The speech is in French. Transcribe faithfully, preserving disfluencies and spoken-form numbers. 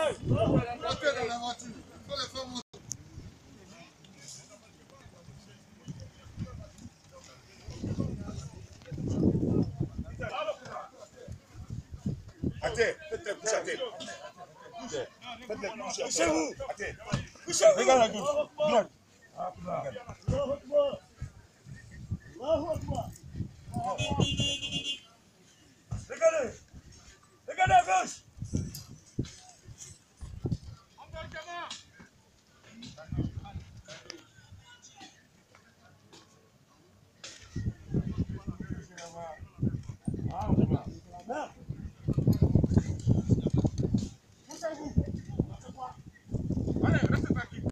Montez dans la voiture. Il faut les faire monter. Attends, faites les couches à terre. Faites les couches à terre. Couchez-vous. Attends. Couchez-vous. Regarde la gauche. Droite. Regardez. Regardez à gauche.